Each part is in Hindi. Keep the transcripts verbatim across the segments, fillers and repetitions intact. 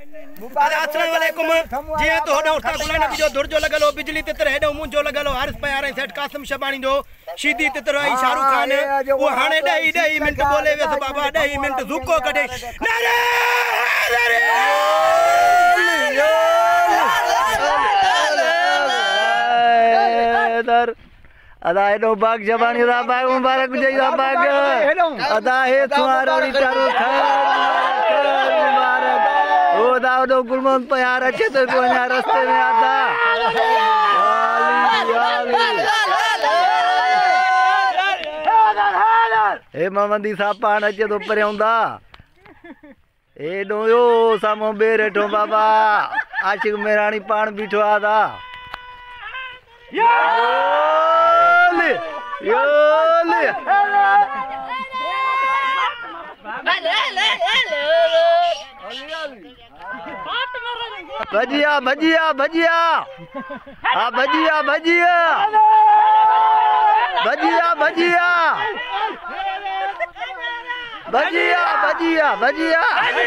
अस्सलाम वालेकुम जी तो होडो उठा गुलाना जो दुर जो लगलो बिजली तितर हेडो मुंजो लगलो हारिस प्यारे सेठ कासिम शबानी जो शीदी तितर आई शाहरुख खान वो हाने ढाई ढाई मिनट बोले वे बाबा ढाई मिनट झुको कटे नारे इधर अदा हेडो बाग जबानी रा बाग मुबारक जई रा बाग अदा हे तुम्हारो रिटारो खैर मुबारक ओ दाओ गुलमन प्यार अच्छे तो कोना रास्ते में आता हे मोहम्मदी साहब पान अच्छे तो पर आंदा ए डोयो सामो बेरेठो बाबा आशिक मेरानी पान बिठो आदा योले योले भजिया भजिया भजिया हाँ भजिया भजिया भजिया भजिया भजिया भजिया भजिया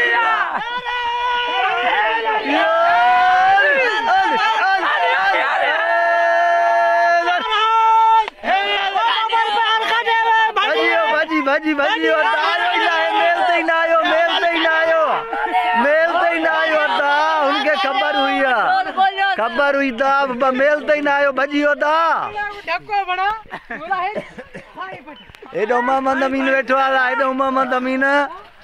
भजी भजी और मेलते ही ना आयो मेलते ही ना आयो मेलते ही ना आयो दा उनके खबर हुई है खबर हुई दा मेलते ही ना आयो भजी हो दा बड़ा एडो मोहम्मद अमीन बैठो आला एडो मोहम्मद अमीन